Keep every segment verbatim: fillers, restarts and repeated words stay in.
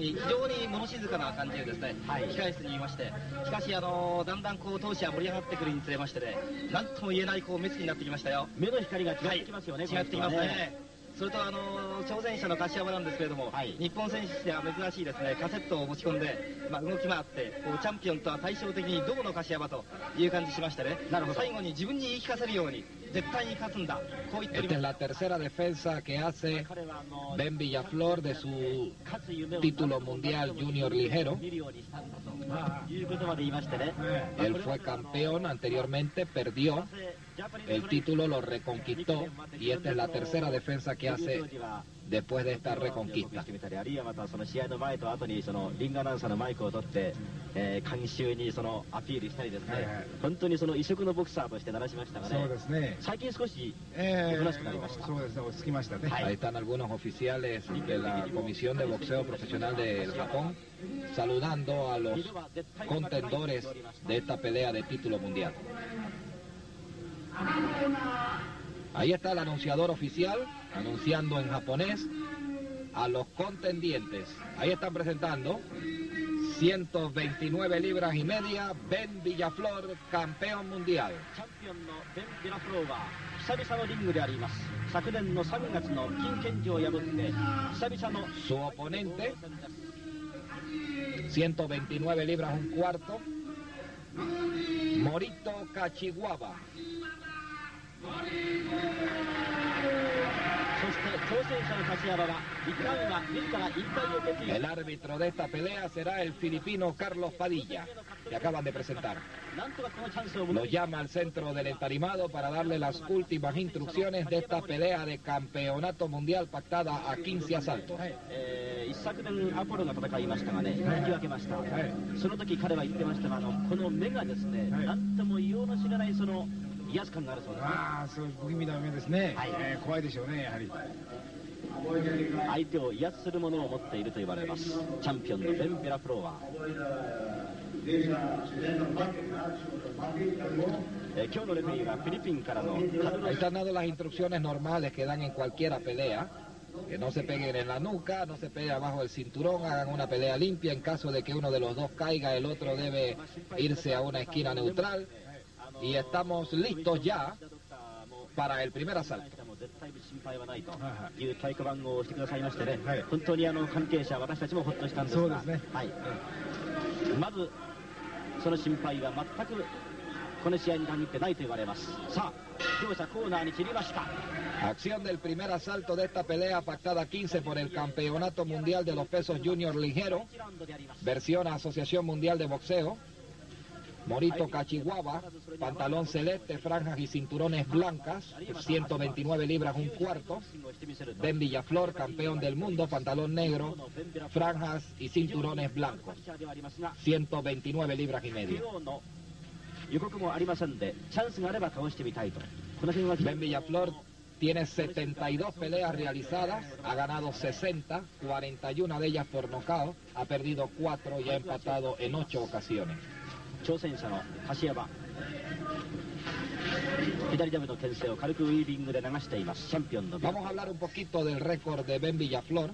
に非常に物静かな感じでですね、はい、控室にいまして、しかしあのだんだんこう闘志が盛り上がってくるにつれましてね、なんとも言えないこう目つきになってきましたよ。 目の光が違ってきますよね。 はい、違ってきますね。それとあの挑戦者の柏山なんですけれども、はい、日本選手では珍しいですね、カセットを持ち込んで、まあ、動き回ってこうチャンピオンとは対照的に銅の柏山という感じしましてね、最後に自分に言い聞かせるように絶対に勝つんだ、こう言っております。 Esta es la tercera defensa que hace Ben Villaflor de su título mundial junior ligero. Él fue campeón anteriormente, perdió el título, lo reconquistó y esta es la tercera defensa que hace después de esta reconquista. Ahí están algunos oficiales de la Comisión de Boxeo Profesional del Japón saludando a los contendores de esta pelea de título mundial. Ahí está el anunciador oficial anunciando en japonés a los contendientes. Ahí están presentando ciento veintinueve libras y media, Ben Villaflor, campeón mundial. Su oponente, ciento veintinueve libras un cuarto, Morito Kachiwaba. El árbitro de esta pelea será el filipino Carlos Padilla, que acaban de presentar. Lo llama al centro del entarimado para darle las últimas instrucciones de esta pelea de campeonato mundial pactada a quince asaltos. Ahí están dando las instrucciones normales que dan en cualquier pelea, que no se peguen en la nuca, no se peguen abajo del cinturón, hagan una pelea limpia. En caso de que uno de los dos caiga, el otro debe irse a una esquina neutral. Y estamos listos ya para el primer asalto. Acción del primer asalto de esta pelea pactada quince por el Campeonato Mundial de los Pesos Junior Ligero, versión Asociación Mundial de Boxeo. Morito Kachiwaba, pantalón celeste, franjas y cinturones blancas, ciento veintinueve libras un cuarto. Ben Villaflor, campeón del mundo, pantalón negro, franjas y cinturones blancos, ciento veintinueve libras y media. Ben Villaflor tiene setenta y dos peleas realizadas, ha ganado sesenta, cuarenta y una de ellas por nocaut, ha perdido cuatro y ha empatado en ocho ocasiones. Vamos a hablar un poquito del récord de Ben Villaflor.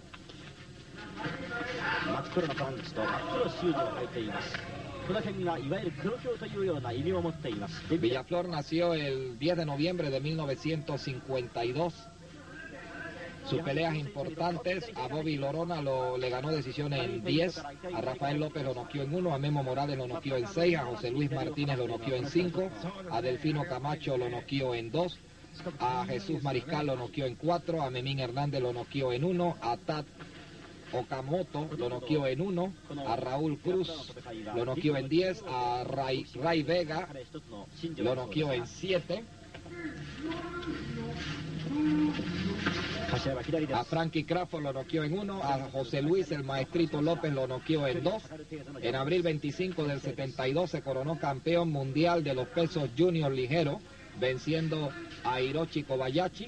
Villaflor nació el diez de noviembre de mil novecientos cincuenta y dos. Sus peleas importantes, a Bobby Lorona lo, le ganó decisión en diez, a Rafael López lo noqueó en uno, a Memo Morales lo noqueó en seis, a José Luis Martínez lo noqueó en cinco, a Delfino Camacho lo noqueó en dos, a Jesús Mariscal lo noqueó en cuatro, a Memín Hernández lo noqueó en uno, a Tad Okamoto lo noqueó en uno, a Raúl Cruz lo noqueó en diez, a Ray, Ray Vega lo noqueó en siete. A Frankie Crawford lo noqueó en uno, a José Luis el Maestrito López lo noqueó en dos. En abril veinticinco del setenta y dos se coronó campeón mundial de los pesos junior ligero, venciendo a Hiroshi Kobayashi.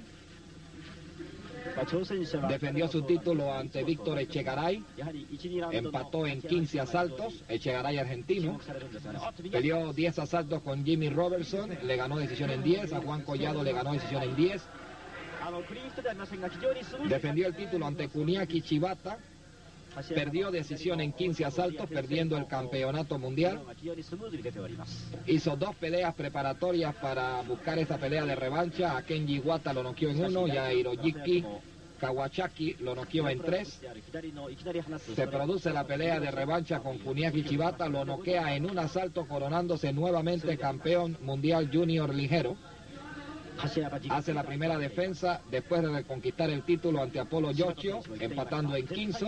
Defendió su título ante Víctor Echegaray, empató en quince asaltos, Echegaray argentino, peleó diez asaltos con Jimmy Robertson, le ganó decisión en diez, a Juan Collado le ganó decisión en diez. Defendió el título ante Kuniaki Chibata, perdió decisión en quince asaltos, perdiendo el campeonato mundial. Hizo dos peleas preparatorias para buscar esta pelea de revancha. A Kenji Iwata lo noqueó en uno y a Hiroyuki Kawasaki lo noqueó en tres. Se produce la pelea de revancha con Kuniaki Shibata, lo noquea en un asalto, coronándose nuevamente campeón mundial junior ligero. Hace la primera defensa después de reconquistar el título ante Apolo Yoshio, empatando en quince.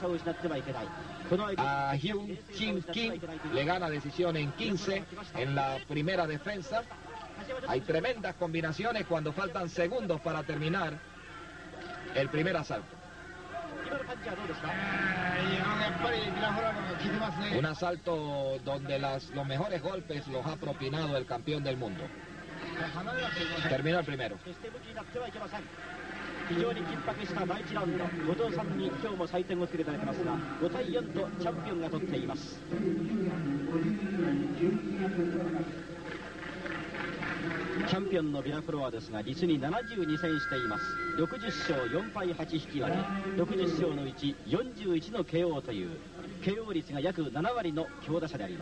A Hyun Shin Kim le gana decisión en quince en la primera defensa. Hay tremendas combinaciones cuando faltan segundos para terminar el primer asalto. Un asalto donde las, los mejores golpes los ha propinado el campeón del mundo. Terminó el primero. 非常に緊迫しただいいちラウンド、後藤さんに今日も採点をつけていただきますが、ごたいよんとチャンピオンが取っています。チャンピオンのビラフロアですが、実にななじゅうに戦しています。ろくじゅっ勝よん敗はち引き分け、ろくじゅっ勝のうちよんじゅういちの ケーオー という ケーオー 率が約なな割の強打者であります。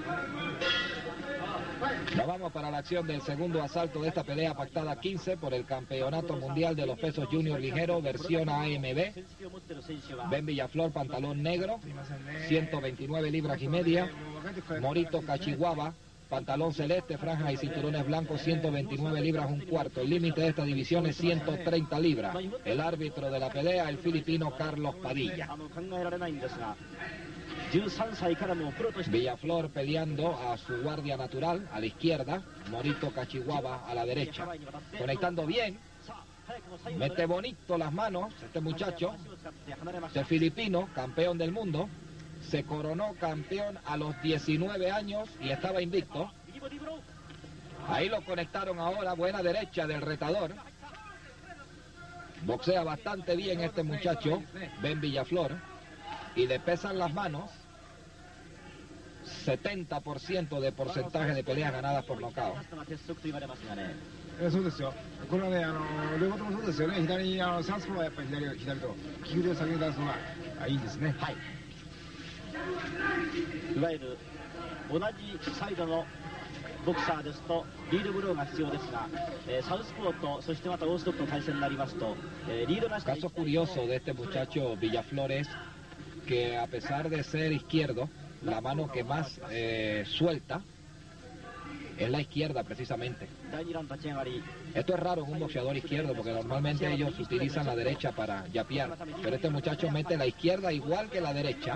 Nos vamos para la acción del segundo asalto de esta pelea pactada quince por el Campeonato Mundial de los Pesos Junior Ligero, versión A M B. Ben Villaflor, pantalón negro, ciento veintinueve libras y media. Morito Kashiwaba, pantalón celeste, franjas y cinturones blancos, ciento veintinueve libras un cuarto. El límite de esta división es ciento treinta libras. El árbitro de la pelea, el filipino Carlos Padilla. Villaflor peleando a su guardia natural, a la izquierda, Morito Kashiwaba a la derecha. Conectando bien, mete bonito las manos este muchacho, este filipino, campeón del mundo, se coronó campeón a los diecinueve años y estaba invicto. Ahí lo conectaron ahora, buena derecha del retador. Boxea bastante bien este muchacho, Ben Villaflor, y le pesan las manos. setenta por ciento de porcentaje de peleas ganadas por nocaut. そうですよ。これはね、あの両方ともそうですよね。左にあのサウスポーはやっぱり左左と利き腕を先に出すのがいいですね。はい。いわゆる同じサイドのボクサーですとリードブローが必要ですが、えー、サウスポーとそしてまたオーストックの対戦になりますと、えー、リードなし。 Caso curioso de este muchacho Villaflor es que a pesar de ser izquierdo, la mano que más eh, suelta es la izquierda precisamente. Esto es raro en un boxeador izquierdo porque normalmente ellos utilizan la derecha para yapear, pero este muchacho mete la izquierda igual que la derecha.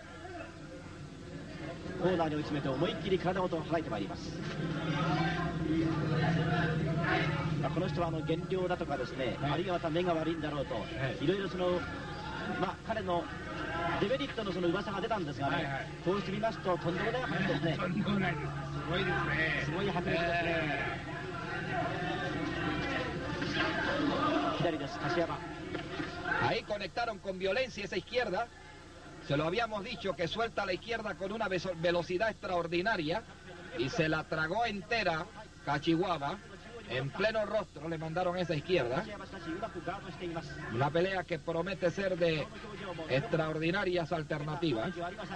Ahí conectaron con violencia esa izquierda. Se lo habíamos dicho que suelta la izquierda con una velocidad extraordinaria y se la tragó entera Kashiwaba. En pleno rostro le mandaron esa izquierda. Una pelea que promete ser de extraordinarias alternativas.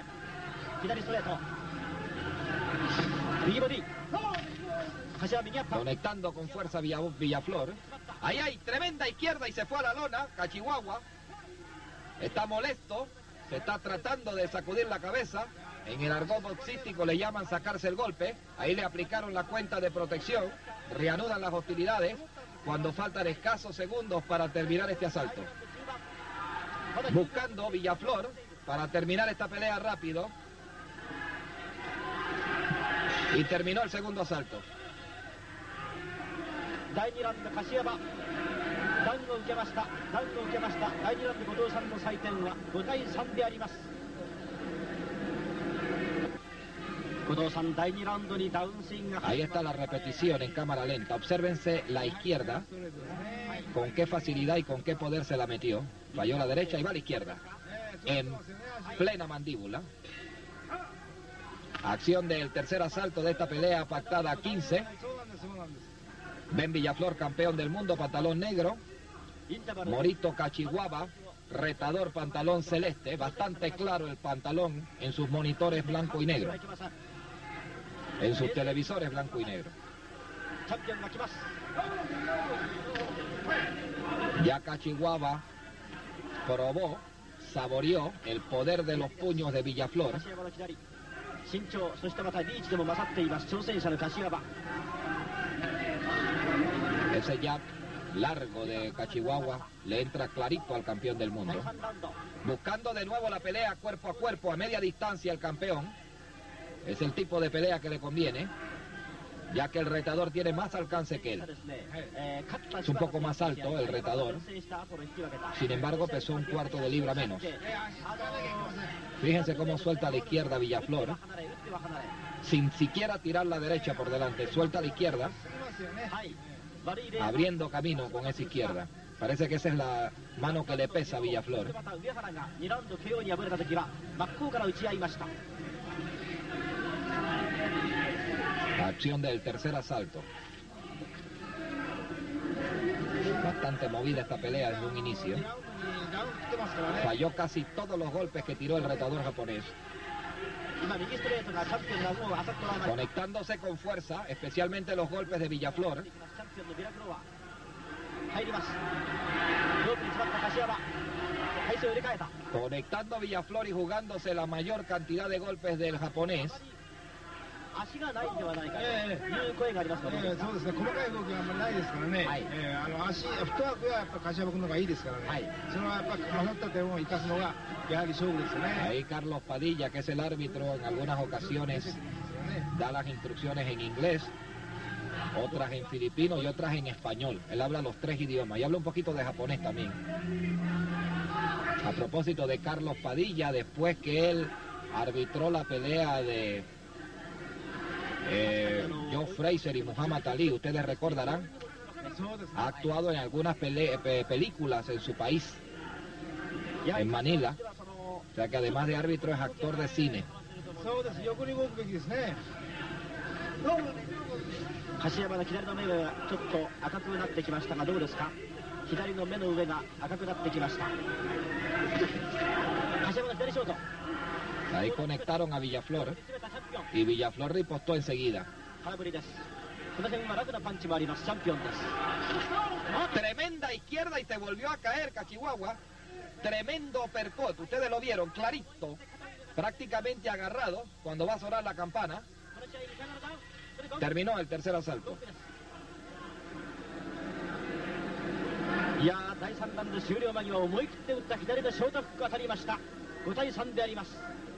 Conectando con fuerza Villaflor. Ahí hay tremenda izquierda y se fue a la lona. Kashiwaba está molesto, se está tratando de sacudir la cabeza. En el argot boxístico le llaman sacarse el golpe. Ahí le aplicaron la cuenta de protección. Reanudan las hostilidades cuando faltan escasos segundos para terminar este asalto. Buscando Villaflor para terminar esta pelea rápido. Y terminó el segundo asalto. Ahí está la repetición en cámara lenta. Obsérvense la izquierda, con qué facilidad y con qué poder se la metió. Falló la derecha y va a la izquierda, en plena mandíbula. Acción del tercer asalto de esta pelea pactada quince. Ben Villaflor, campeón del mundo, pantalón negro. Morito Kashiwaba, Retador, pantalón celeste, bastante claro el pantalón en sus monitores blanco y negro, en sus televisores blanco y negro. Ya Kachiwawa probó, saboreó el poder de los puños de Villaflor. Ese jab largo de Kachiwawa le entra clarito al campeón del mundo. Buscando de nuevo la pelea cuerpo a cuerpo, a media distancia el campeón. Es el tipo de pelea que le conviene, ya que el retador tiene más alcance que él. Es un poco más alto el retador, sin embargo pesó un cuarto de libra menos. Fíjense cómo suelta a la izquierda Villaflor, sin siquiera tirar la derecha por delante. Suelta a la izquierda, abriendo camino con esa izquierda. Parece que esa es la mano que le pesa a Villaflor. La acción del tercer asalto. Bastante movida esta pelea desde un inicio. Falló casi todos los golpes que tiró el retador japonés, conectándose con fuerza, especialmente los golpes de Villaflor. Conectando a Villaflor y jugándose la mayor cantidad de golpes del japonés. 足がないんではないかという声がありますからね。そうですね。細かい動きがあんまりないですからね。はい、えー、あの足フットワークはやっぱ柏君の方がいいですからね。はい、そのやっぱ守った点を生かすのがやはり勝負ですよね。 Ahí Carlos Padilla, que es el árbitro, en algunas ocasiones da las instrucciones en inglés, otras en filipino y otras en español. Él habla los tres idiomas y habla un poquito de japonés también. A propósito de Carlos Padilla, después que él arbitró la pelea de Eh, Joe Frazier y Muhammad Ali, ustedes recordarán, ha actuado en algunas pele pe películas en su país, en Manila, o sea que además de árbitro es actor de cine. Ahí conectaron a Villaflor y Villaflor ripostó enseguida. Tremenda izquierda y se volvió a caer Kachiwawa. Tremendo uppercut, ustedes lo vieron clarito, prácticamente agarrado cuando va a sonar la campana. Terminó el tercer asalto. Ya, だいさんラウンド終了間際思い切って打った左のショートフック当たりました。ごたいさんであります。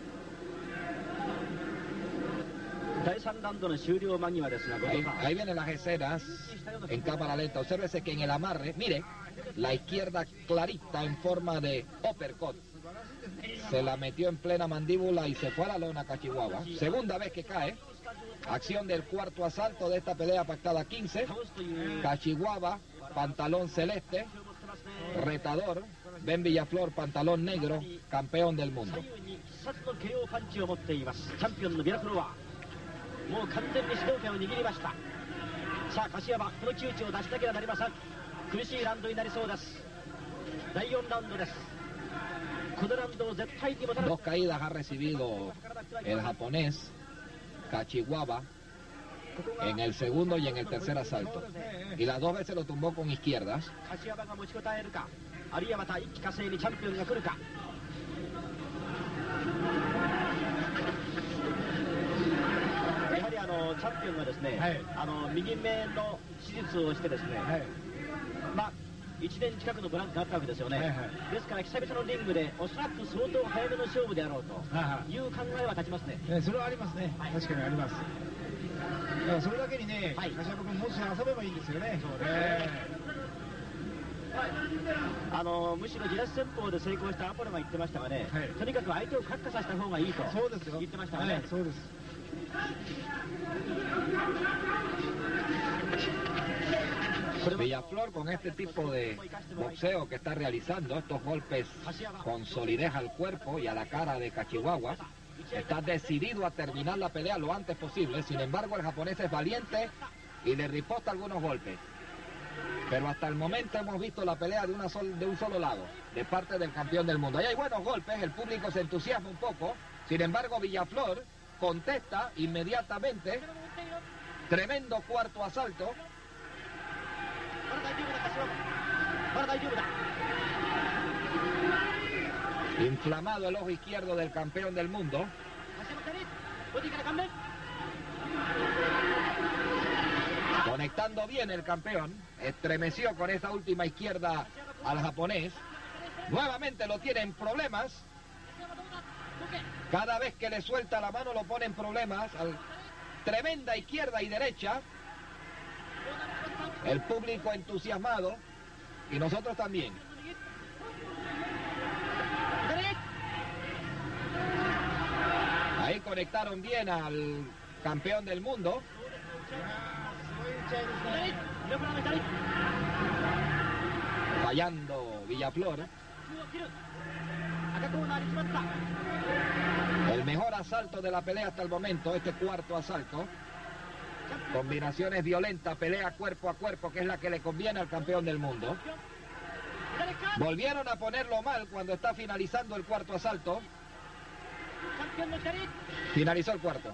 だいさんラウンドの終了間際ですが、 ahí, ahí vienen las escenas en cámara lenta. Obsérvese que en el amarre, mire, la izquierda clarita en forma de uppercut. Se la metió en plena mandíbula y se fue a la lona Kachiwawa. Segunda vez que cae. Acción del cuarto asalto de esta pelea pactada quince. Kachiwawa, pantalón celeste, retador. Ben Villaflor, pantalón negro, campeón del mundo. Dos caídas ha recibido el japonés Kachiwawa en el segundo y en el tercer asalto, y las dos veces lo tumbó con izquierdas. いちねん近くのブランクがあったわけですよね。ですから久々のリングでおそらく相当早めの勝負であろうという考えは立ちますね。 それはありますね。確かにあります。だからそれだけにね、柏君もし遊べばいいんですよね。 あのむしろ自立戦法で成功したアポロが言ってましたがね、はい、とにかく相手を閣下させた方がいいと言ってましたがね。 そうです。 Villaflor, con este tipo de boxeo que está realizando, estos golpes con solidez al cuerpo y a la cara de Kachiwawa, está decidido a terminar la pelea lo antes posible. Sin embargo, el japonés es valiente y le riposta algunos golpes. Pero hasta el momento hemos visto la pelea de, una sol, de un solo lado. de parte del campeón del mundo. Ahí hay buenos golpes, el público se entusiasma un poco, sin embargo Villaflor contesta inmediatamente. Tremendo cuarto asalto. Inflamado el ojo izquierdo del campeón del mundo. Conectando bien el campeón. Estremeció con esa última izquierda al japonés. Nuevamente lo tiene en problemas. Cada vez que le suelta la mano lo pone en problemas. Al... Tremenda izquierda y derecha. El público entusiasmado. Y nosotros también. Ahí conectaron bien al campeón del mundo. Fallando Villaflor. El mejor asalto de la pelea hasta el momento, este cuarto asalto. Combinaciones violentas, pelea cuerpo a cuerpo, que es la que le conviene al campeón del mundo. Volvieron a ponerlo mal cuando está finalizando el cuarto asalto. Finalizó el cuarto.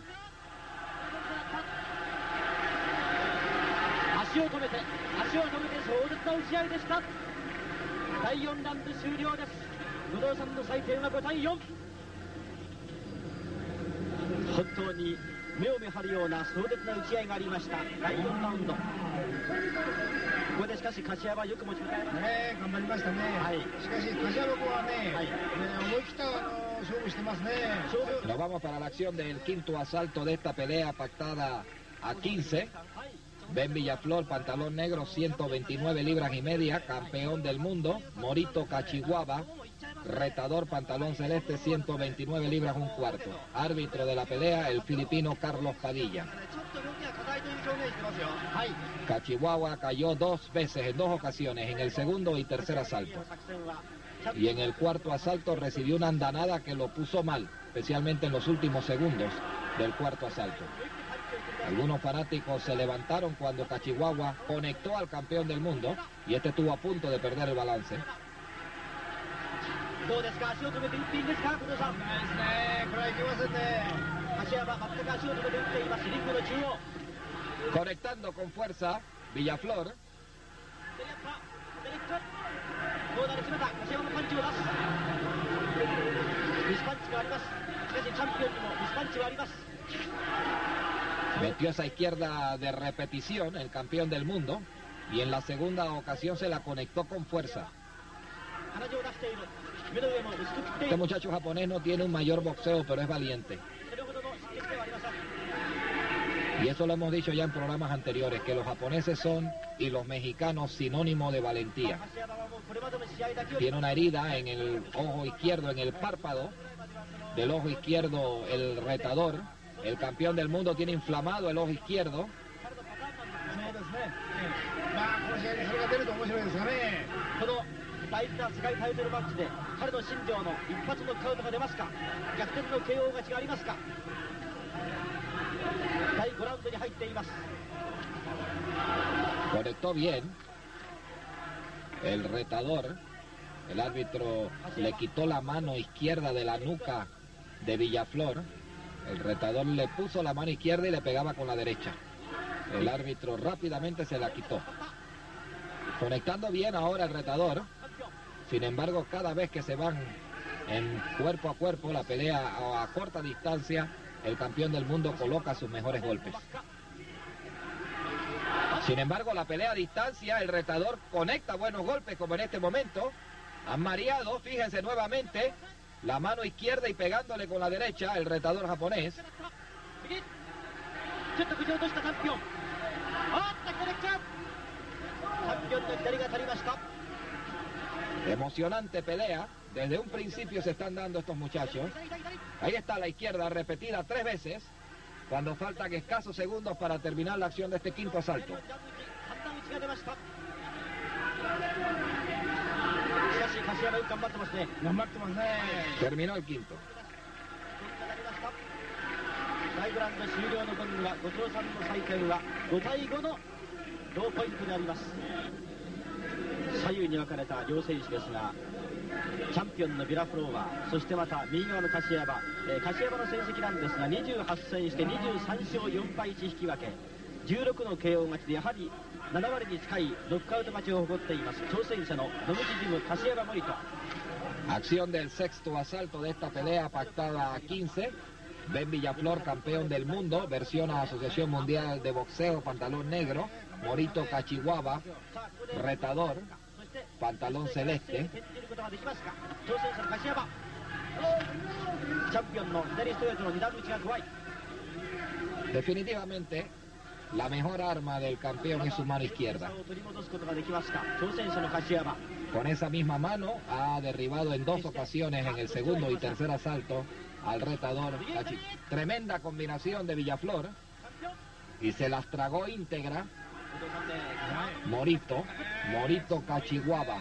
Nos vamos para la acción del quinto asalto de esta pelea pactada a quince. Ben Villaflor, pantalón negro, ciento veintinueve libras y media, campeón del mundo. Morito Kachiwaba, retador, pantalón celeste, ciento veintinueve libras, un cuarto. Árbitro de la pelea, el filipino Carlos Padilla. Kachiwaba cayó dos veces, en dos ocasiones, en el segundo y tercer asalto. Y en el cuarto asalto recibió una andanada que lo puso mal, especialmente en los últimos segundos del cuarto asalto. Algunos fanáticos se levantaron cuando Kachiwaba conectó al campeón del mundo y este estuvo a punto de perder el balance. Conectando con fuerza Villaflor. Metió esa izquierda de repetición, el campeón del mundo, y en la segunda ocasión se la conectó con fuerza. Este muchacho japonés no tiene un mayor boxeo, pero es valiente. Y eso lo hemos dicho ya en programas anteriores, que los japoneses son, y los mexicanos, sinónimo de valentía. Tiene una herida en el ojo izquierdo, en el párpado del ojo izquierdo, el retador. El campeón del mundo tiene inflamado el ojo izquierdo. Conectó bien el retador. El árbitro le quitó la mano izquierda de la nuca de Villaflor. El retador le puso la mano izquierda y le pegaba con la derecha. El árbitro rápidamente se la quitó. Conectando bien ahora el retador. Sin embargo, cada vez que se van en cuerpo a cuerpo, la pelea a, a corta distancia, el campeón del mundo coloca sus mejores golpes. Sin embargo, la pelea a distancia, el retador conecta buenos golpes, como en este momento. Han mareado, fíjense nuevamente. La mano izquierda y pegándole con la derecha el retador japonés. Emocionante pelea. Desde un principio se están dando estos muchachos. Ahí está la izquierda repetida tres veces, cuando faltan escasos segundos para terminar la acción de este quinto asalto. Terminó el quinto. チャンピオンのビラフローワ、そしてまた右側の柏山、えー、柏山の成績なんですがにじゅうはち戦してにじゅうさん勝よん敗いち引き分け、じゅうろくの ケーオー 勝ちでやはりなな割に近いノックアウト勝ちを誇っています挑戦者の野口ジム柏山森人。 Acción del sexto asalto de esta pelea pactada a quince. Ben Villaflor, campeón del mundo, versión a Asociación Mundial de Boxeo, pantalón negro. Morito Cachihuaba, retador, pantalón celeste. Definitivamente, la mejor arma del campeón es su mano izquierda. Con esa misma mano ha derribado en dos ocasiones en el segundo y tercer asalto al retador Cachi. Tremenda combinación de Villaflor y se las tragó íntegra Morito, Morito Cachihuaba.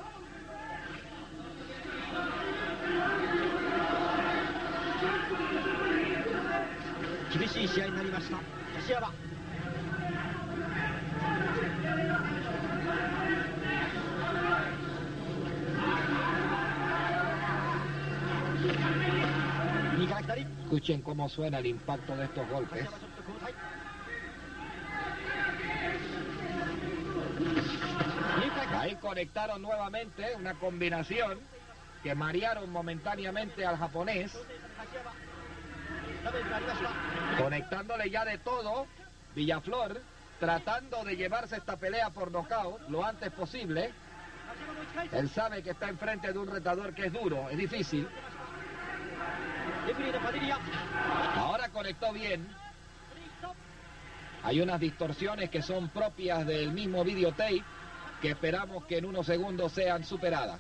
Escuchen cómo suena el impacto de estos golpes. Ahí conectaron nuevamente una combinación que marearon momentáneamente al japonés. Conectándole ya de todo, Villaflor tratando de llevarse esta pelea por nocaut lo antes posible. Él sabe que está enfrente de un retador que es duro, es difícil. Ahora conectó bien. Hay unas distorsiones que son propias del mismo videotape que esperamos que en unos segundos sean superadas.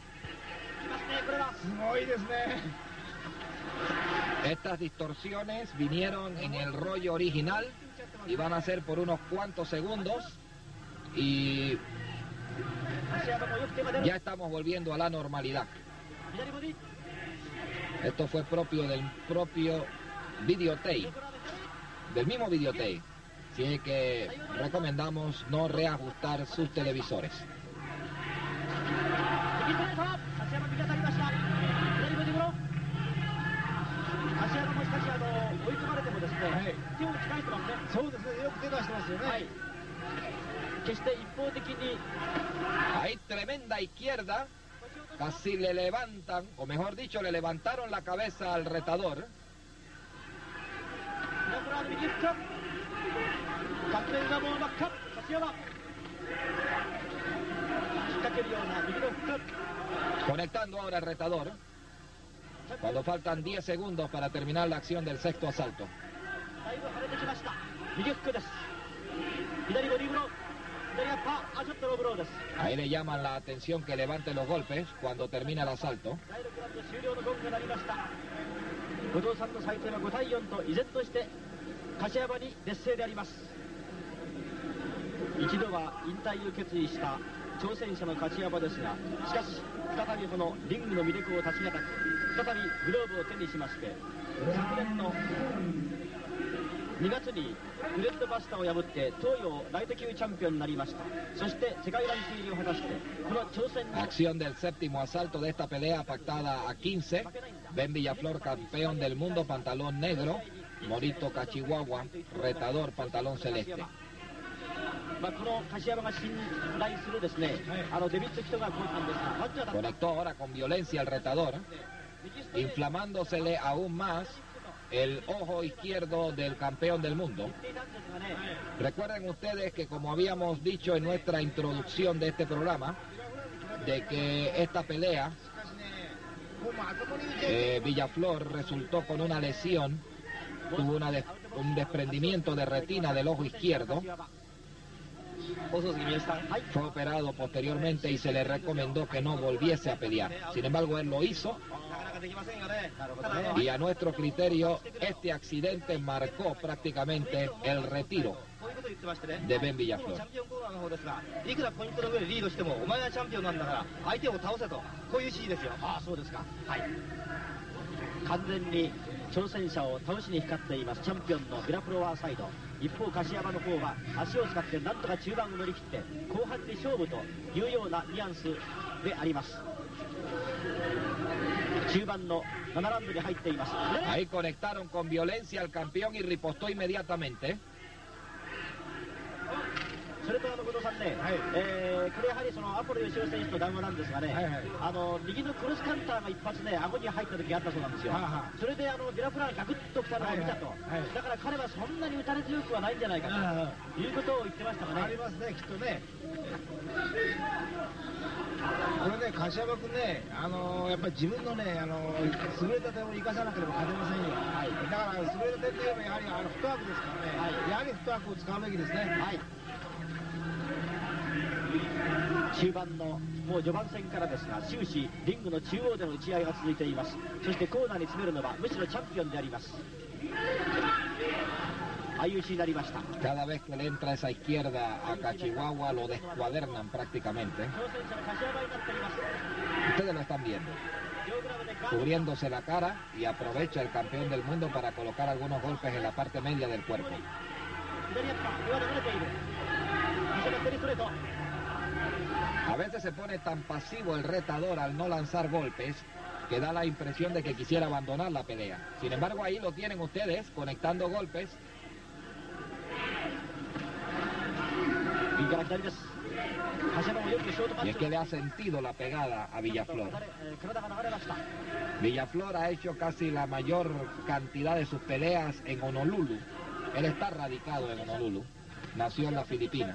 Estas distorsiones vinieron en el rollo original y van a ser por unos cuantos segundos y ya estamos volviendo a la normalidad. Esto fue propio del propio videotape, del mismo videotape. Así que recomendamos no reajustar sus televisores. Hay tremenda izquierda. Casi le levantan, o mejor dicho, le levantaron la cabeza al retador. Conectando ahora el retador. Cuando faltan diez segundos para terminar la acción del sexto asalto. Ahí le llaman la atención que levante los golpes cuando termina el asalto. Acción del séptimo asalto de esta pelea pactada a quince. Ben Villaflor, campeón del mundo, pantalón negro. Morito Cachihuaba, retador, pantalón celeste. Conectó ahora con violencia al retador, inflamándosele aún más el ojo izquierdo del campeón del mundo. Recuerden ustedes que, como habíamos dicho en nuestra introducción de este programa, de que esta pelea eh, Villaflor resultó con una lesión, tuvo una des un desprendimiento de retina del ojo izquierdo. Fue operado posteriormente y se le recomendó que no volviese a pelear. Sin embargo, él lo hizo. Y a nuestro criterio, este accidente marcó prácticamente el retiro de Ben Villaflor. Ahí conectaron con violencia al campeón y ripostó inmediatamente. それとあの後藤さんね、はい、えー、これやはりそのアポロ吉尾選手の談話なんですがね、はいはい、あの右のクロスカウンターが一発ね、顎に入った時があったそうなんですよ。ははそれであのビラプランがガクッときたのを見たと、はいはい、だから彼はそんなに打たれ強くはないんじゃないかということを言ってましたかね。 ありますね、きっとね。これね、柏山君ね、あのー、やっぱり自分のね、あのー、優れた点を生かさなければ勝てませんよ。はい、だから優れた点といえばやはりあのフットワークですからね、はい、やはりフットワークを使うべきですね。はい、 中盤のもう序盤戦からですが、終始リングの中央での打ち合いが続いています。そしてコーナーに詰めるのはむしろチャンピオンであります。アイユーシー になりました。 Cada vez que le entra esa izquierda a Cachihuahua lo descuadernan prácticamente. Ustedes lo están viendo, cubriéndose la cara, y aprovecha el campeón del mundo para colocar algunos golpes en la parte media del cuerpo. A veces se pone tan pasivo el retador al no lanzar golpes que da la impresión de que quisiera abandonar la pelea. Sin embargo, ahí lo tienen ustedes, conectando golpes. Y es que le ha sentido la pegada a Villaflor. Villaflor ha hecho casi la mayor cantidad de sus peleas en Honolulu. Él está radicado en Honolulu. Nació en las Filipinas.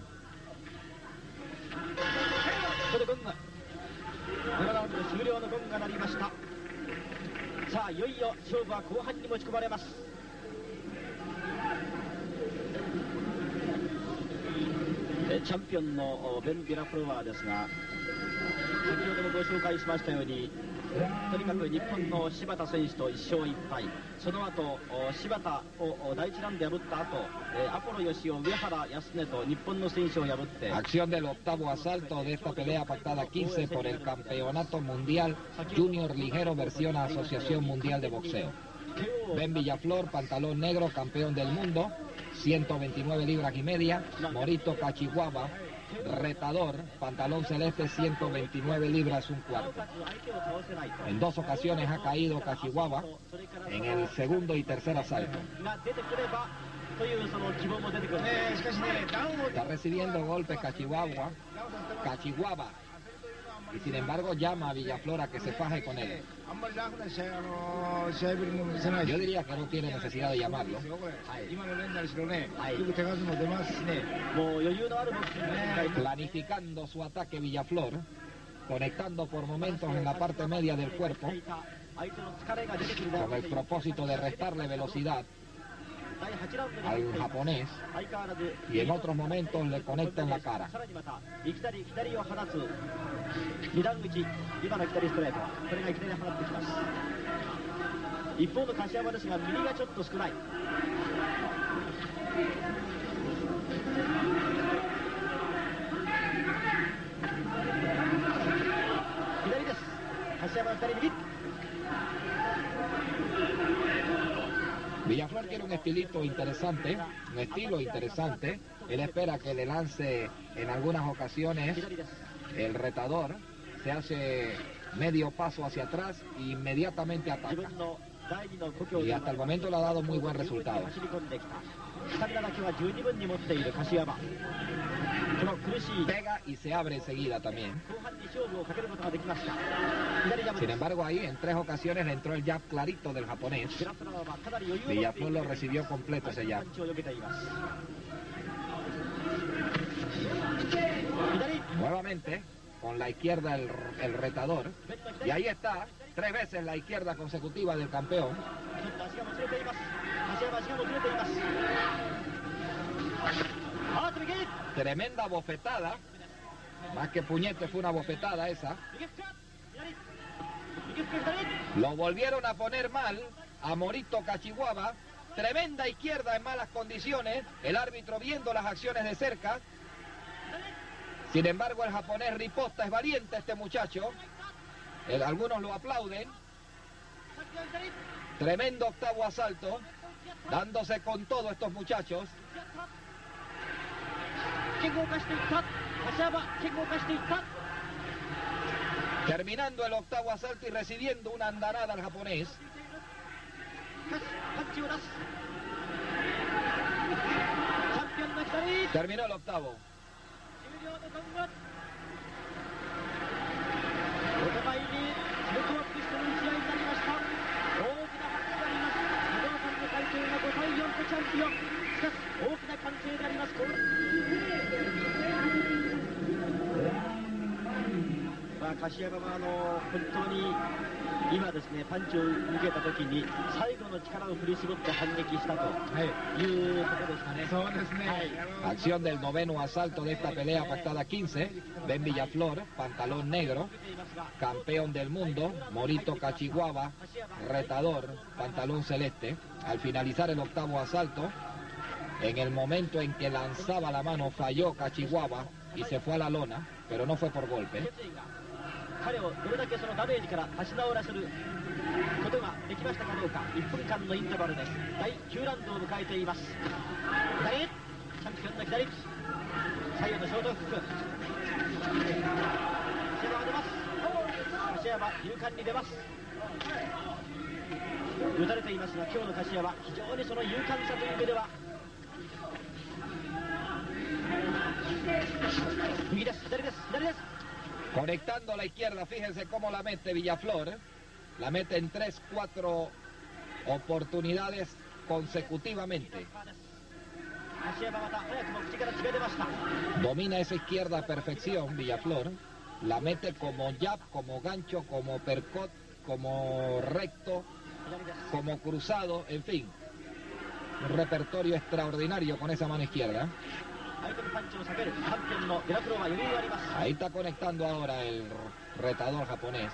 Champion のベン・ビラフロアですが、先ほどもご紹介しましたように、とにかく日本の柴田選手といっ勝いっ敗、その後柴田を第一ラウンド破った後、アポロ吉尾、上原康根と日本の選手を破って。 Acción del octavo asalto de esta pelea pactada quince por el Campeonato Mundial Junior Ligero versión Asociación Mundial de Boxeo. Ben Villaflor, pantalón negro, campeón del mundo, ciento veintinueve libras y media. Morito Cachihuahua, retador, pantalón celeste, ciento veintinueve libras un cuarto. En dos ocasiones ha caído Cachihuahua en el segundo y tercer asalto. Está recibiendo golpes Cachihuahua, Cachihuahua, y sin embargo llama a Villaflor a que se faje con él. Yo diría que no tiene necesidad de llamarlo. Planificando su ataque Villaflor, conectando por momentos en la parte media del cuerpo, con el propósito de restarle velocidad al japonés, y en otros momentos le conecta en la cara. Villaflor quiere un estilito interesante, un estilo interesante. Él espera que le lance en algunas ocasiones el retador, se hace medio paso hacia atrás e inmediatamente ataca. Y hasta el momento le ha dado muy buen resultado. Pega y se abre enseguida también. Sin embargo, ahí en tres ocasiones le entró el jab clarito del japonés. Villaflor lo recibió completo ese jab. Nuevamente con la izquierda el, el retador, y ahí está, tres veces la izquierda consecutiva del campeón. Tremenda bofetada, más que puñete fue una bofetada esa. Lo volvieron a poner mal a Morito Cachihuahua. Tremenda izquierda en malas condiciones, el árbitro viendo las acciones de cerca. Sin embargo, el japonés riposta, es valiente este muchacho. El, algunos lo aplauden. Tremendo octavo asalto, dándose con todo estos muchachos. Terminando el octavo asalto y recibiendo una andanada al japonés. Terminó el octavo. まあ、柏山はあの本当に今ですね、パンチを受けた時に最後の力を振り絞って反撃したということですかね。 そうですね。 はい、acción del noveno asalto de esta pelea pactada quince, Ben Villaflor, pantalón negro, campeón del mundo, Morito Kachiwaba, retador, pantalón celeste. Al finalizar el octavo asalto, en el momento en que lanzaba la mano falló Kachiwaba y se fue a la lona, pero no fue por golpe. 彼をどれだけそのダメージから立ち直らせることができましたかどうか。いっぷんかんのインターバルです。だいきゅうラウンドを迎えています。左、チャンピオンの左、左右のショートフック。柏山が出ます。柏山勇敢に出ます。打たれていますが、今日の柏山非常にその勇敢さという目では右です、左です、左です。 Conectando a la izquierda, fíjense cómo la mete Villaflor, la mete en tres, cuatro oportunidades consecutivamente. Domina esa izquierda a perfección Villaflor, la mete como jab, como gancho, como percot, como recto, como cruzado, en fin. Un repertorio extraordinario con esa mano izquierda. Ahí está conectando ahora el retador japonés.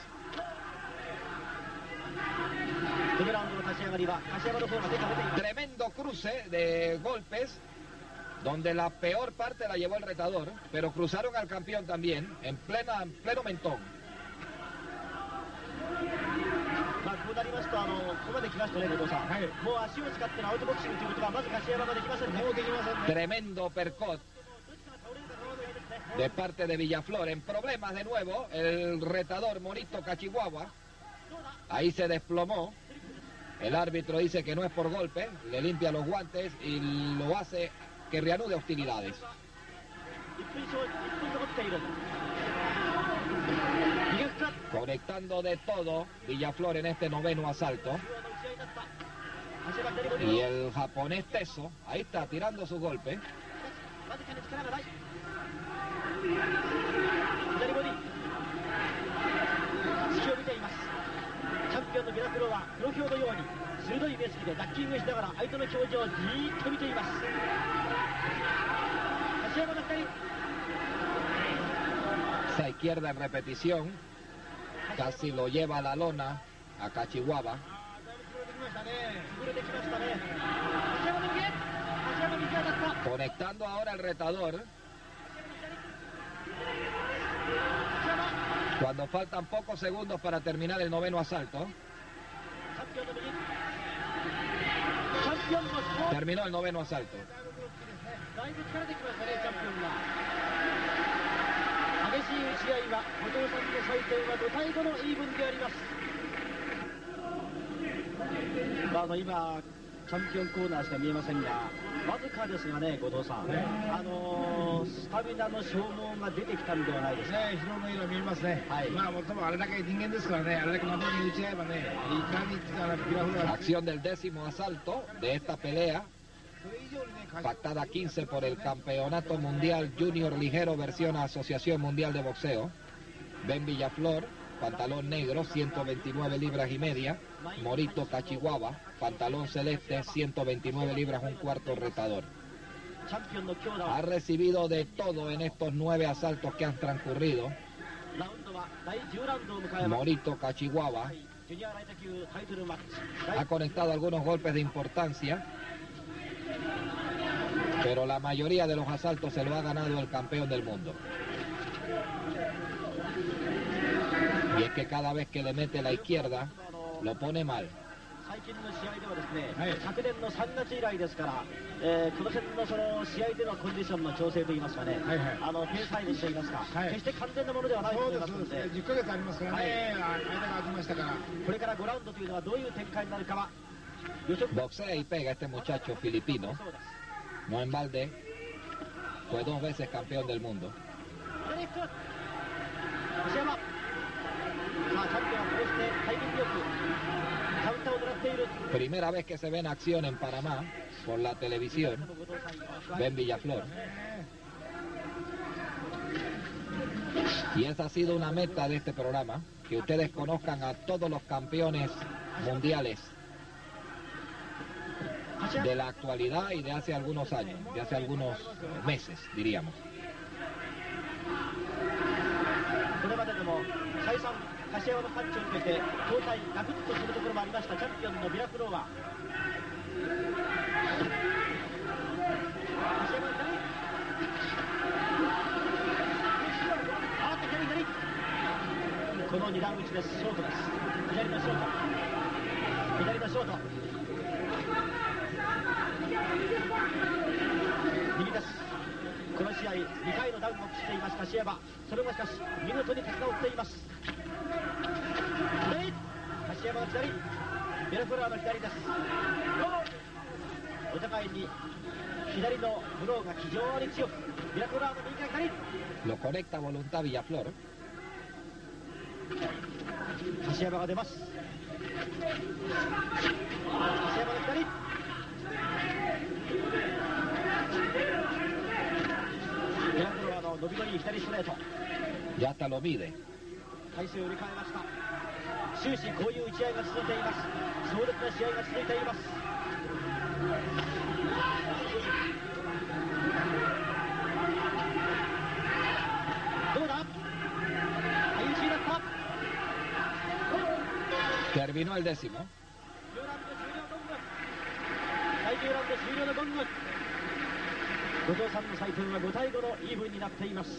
Tremendo cruce de golpes, donde la peor parte la llevó el retador, pero cruzaron al campeón también, en, plena, en pleno mentón. Tremendo percot de parte de Villaflor. En problemas de nuevo el retador Morito Kachiwaba. Ahí se desplomó. El árbitro dice que no es por golpe, le limpia los guantes y lo hace que reanude hostilidades. Conectando de todo Villaflor en este noveno asalto. Y el japonés teso, ahí está, tirando su golpe. Esa izquierda en repetición, casi lo lleva a la lona a Kachiwaba. Conectando ahora el retador. Cuando faltan pocos segundos para terminar el noveno asalto. Terminó el noveno asalto. Bueno, チャンピオンコーナーしか見えませんが、わずかですがね、後藤さん、あのスタミナの消耗が出てきたんではないですか。 ね、疲労の色見えますね。はい、まあ、もっともあれだけ人間ですからね、あれだけまとめに打ち合えばね、いかにピラフラ。 Acción del décimo asalto de esta pelea, pactada quince por el Campeonato Mundial Junior Ligero versión Asociación Mundial de Boxeo. Ben Villaflor, pantalón negro, ciento veintinueve libras y media. Morito Kachiwaba, pantalón celeste, ciento veintinueve libras, un cuarto retador. Ha recibido de todo en estos nueve asaltos que han transcurrido. Morito Kachiwaba ha conectado algunos golpes de importancia, pero la mayoría de los asaltos se lo ha ganado el campeón del mundo. Y es que cada vez que le mete la izquierda, lo pone mal. 最近の試合ではですね、はい、昨年のさんがつ以来ですから、えー、この辺のその試合でのコンディションの調整といいますかね、はいはい、あのペース配分といいますか、はい、決して完全なものではないと思いますので、そうですね、じゅっかげつありますからね、はい、間が空きましたから、これからごラウンドというのはどういう展開になるかは、 boxea y pega este muchacho filipino, no en balde, fue dos veces campeón del mundo. Primera vez que se ve en acción en Panamá por la televisión, Ben Villaflor. Y esa ha sido una meta de este programa, que ustedes conozcan a todos los campeones mundiales de la actualidad y de hace algunos años, de hace algunos meses, diríamos. これまででも再三柏山のパンチを受けて交代ガクッとするところもありましたチャンピオンのビラフローは柏山の左あっと左左この二段打ちです。ショートです。左のショート左のショート右です。この試合にかいのダウンを喫しています柏山、それもしかし見事に手綱を打っています。左柏山の左ベルフラーの左です。お互いに左のブローが非常に強くベルフラーの右が左 Lo conecta voluntad Villaflor. 柏山が出ます。柏山の左ベラフロアの伸びのいい左ストレート Ya hasta lo mide. 体勢を入れ替えました。終始こういう打ち合いが続いています。壮烈な試合が続いています。どうだ相打ちになった。 Terminó el décimo. 第じゅうラウンド終了のゴング。後藤さんの採点はごたいごのイーブンになっています。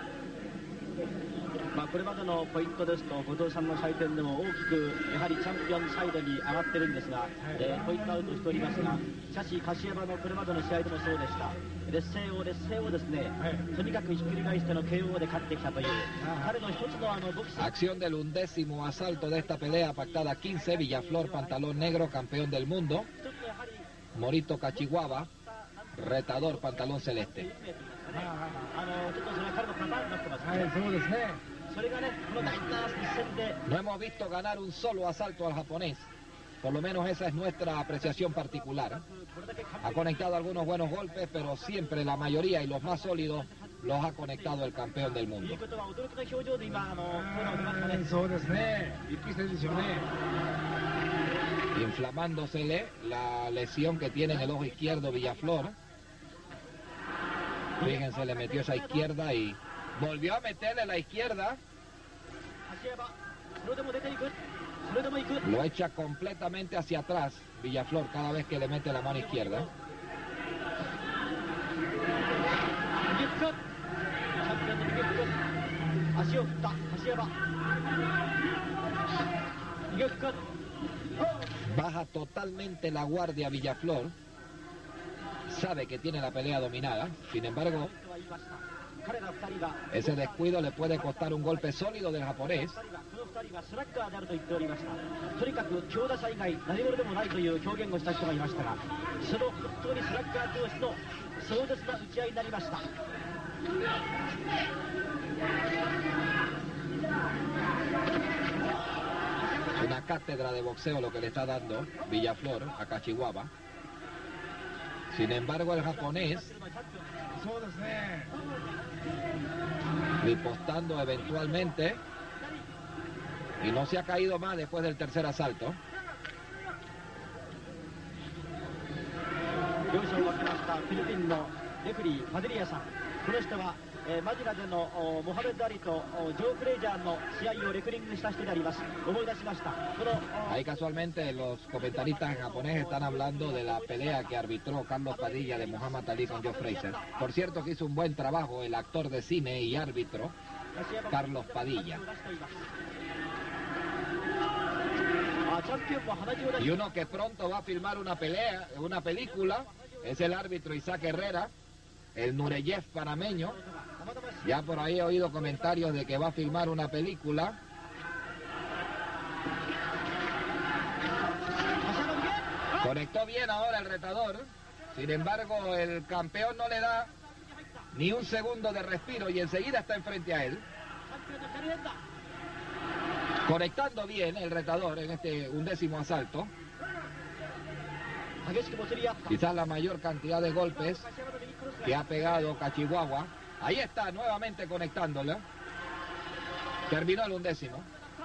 まあこれまでのポイントですと後藤さんの採点でも大きくやはりチャンピオンサイドに上がってるんですが、はいえー、ポイントアウトしておりますが、しかし柏山のこれまでの試合でもそうでした。劣勢を劣勢をですね、はい、とにかくひっくり返しての ケーオー で勝ってきたという、彼の一つのあのボクシング Acción del undécimo asalto de esta pelea pactada quince, Villaflor, pantalón negro, campeón del mundo. Morito Cachihuaba, retador, pantalón celeste. No hemos visto ganar un solo asalto al japonés. Por lo menos esa es nuestra apreciación particular. Ha conectado algunos buenos golpes, pero siempre la mayoría y los más sólidos los ha conectado el campeón del mundo. Inflamándosele la lesión que tiene en el ojo izquierdo Villaflor. Fíjense, le metió esa izquierda y volvió a meterle la izquierda. Lo echa completamente hacia atrás Villaflor cada vez que le mete la mano izquierda. Baja totalmente la guardia Villaflor. Sabe que tiene la pelea dominada. Sin embargo, ese descuido le puede costar un golpe sólido del japonés. Una cátedra de boxeo lo que le está dando Villaflor a Cachihuaba. Sin embargo, el japonés, ripostando eventualmente, y no se ha caído más después del tercer asalto. Ahí casualmente los comentaristas en japonés están hablando de la pelea que arbitró Carlos Padilla de Muhammad Ali con Joe Frazier. Por cierto que hizo un buen trabajo el actor de cine y árbitro Carlos Padilla. Y uno que pronto va a filmar una pelea, una película, es el árbitro Isaac Herrera, el Nureyev panameño. Ya por ahí he oído comentarios de que va a filmar una película. Conectó bien ahora el retador. Sin embargo, el campeón no le da ni un segundo de respiro y enseguida está enfrente a él. Conectando bien el retador en este undécimo asalto. Quizás la mayor cantidad de golpes que ha pegado Kashiwagi. Ahí está, nuevamente conectándolo. Terminó el undécimo.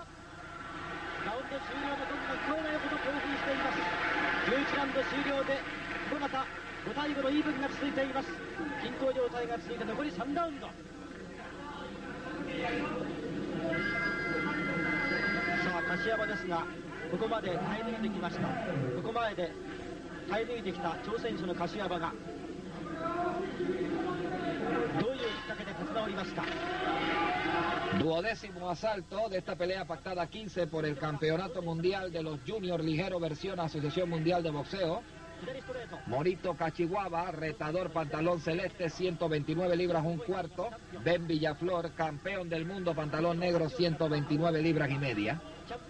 Duodécimo asalto de esta pelea pactada quince por el Campeonato Mundial de los Junior Ligero versión Asociación Mundial de Boxeo. Morito Kashiwagi, retador pantalón celeste, ciento veintinueve libras un cuarto. Ben Villaflor, campeón del mundo, pantalón negro, ciento veintinueve libras y media.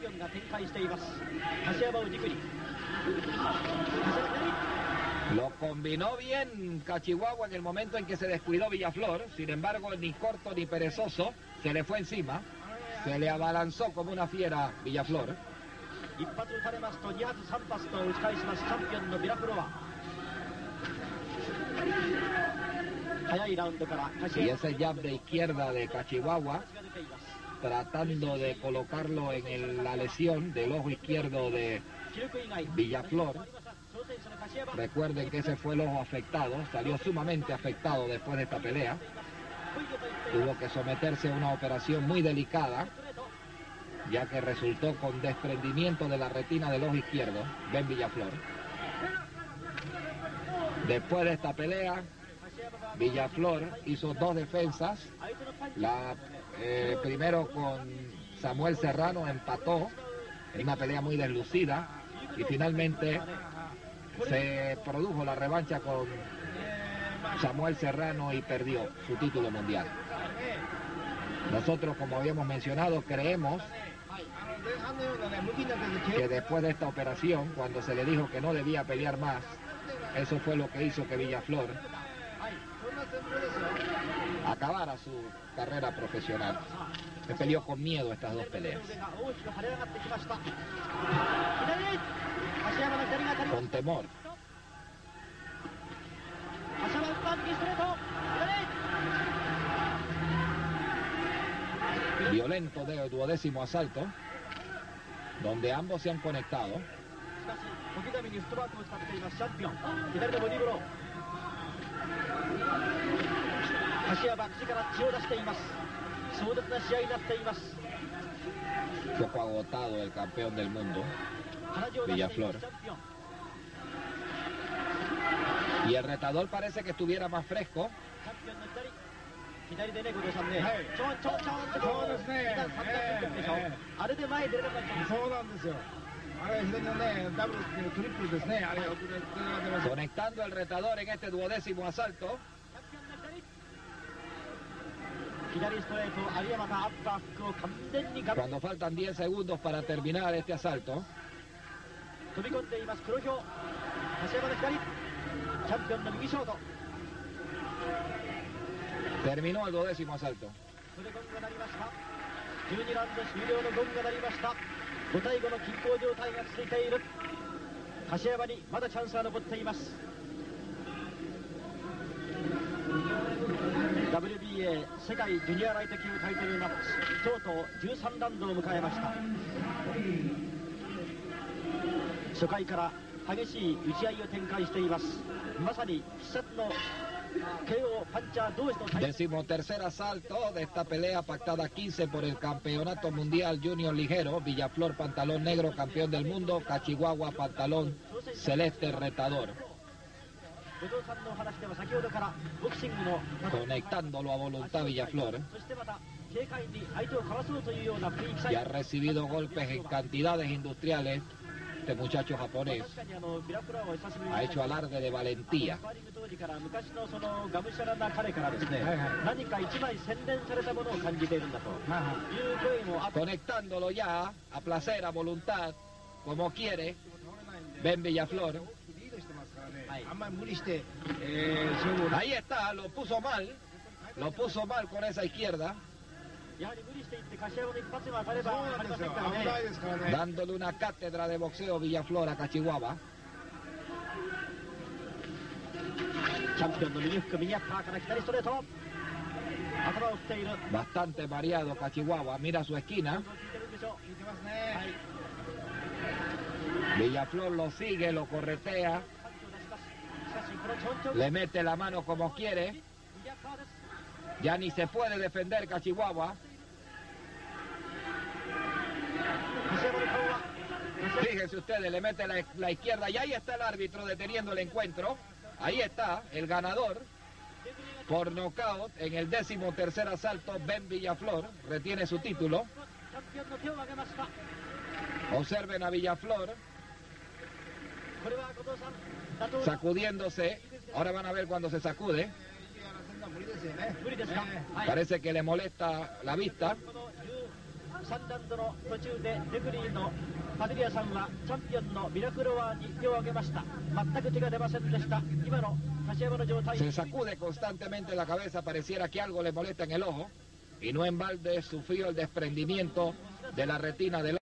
Lo combinó bien Kashiwagi en el momento en que se descuidó Villaflor. Sin embargo, ni corto ni perezoso, se le fue encima. Se le abalanzó como una fiera Villaflor. Y ese jab de izquierda de Kashiwagi, tratando de colocarlo en el, la lesión del ojo izquierdo de Villaflor. Recuerden que ese fue el ojo afectado, salió sumamente afectado después de esta pelea. Tuvo que someterse a una operación muy delicada, ya que resultó con desprendimiento de la retina del ojo izquierdo, Ben Villaflor. Después de esta pelea, Villaflor hizo dos defensas. La eh, primero con Samuel Serrano, empató en una pelea muy deslucida, y finalmente se produjo la revancha con Samuel Serrano y perdió su título mundial. Nosotros, como habíamos mencionado, creemos que después de esta operación, cuando se le dijo que no debía pelear más, eso fue lo que hizo que Villaflor acabara su carrera profesional. Se peleó con miedo estas dos peleas, con temor. Violento de duodécimo asalto, donde ambos se han conectado. Un poco agotado el campeón del mundo, Villaflor. Y el retador parece que estuviera más fresco. Conectando el retador en este duodécimo asalto. Cuando faltan diez segundos para terminar este asalto. Terminó el duodécimo asalto. ダブリュービーエー 世界ジュニアライト級タイトルマッチ、とうとうじゅうさんラウンドを迎えました。初回から激しい打ち合いを展開しています。まさに必殺の Décimo tercer asalto de esta pelea pactada quince por el Campeonato Mundial Junior Ligero. Villaflor, pantalón negro, campeón del mundo. Kashiwagi, pantalón celeste, retador. Conectándolo a voluntad Villaflor. y ha recibido golpes en cantidades industriales. Este muchacho japonés ha hecho alarde de valentía. Conectándolo ya a placer, a voluntad, como quiere, Ben Villaflor. Ahí está, lo puso mal, lo puso mal con esa izquierda, dándole una cátedra de boxeo Villaflor a Kashiwaba. Bastante mareado Kashiwaba, mira su esquina. Villaflor lo sigue, lo corretea, le mete la mano como quiere. Ya ni se puede defender Kashiwaba. Fíjense ustedes, le mete la, la izquierda y ahí está el árbitro deteniendo el encuentro. Ahí está el ganador por nocaut en el décimo tercer asalto. Ben Villaflor retiene su título. Observen a Villaflor sacudiéndose. Ahora van a ver cuando se sacude. Parece que le molesta la vista. Se sacude constantemente la cabeza, pareciera que algo le molesta en el ojo, y no en balde sufrió el desprendimiento de la retina del ojo.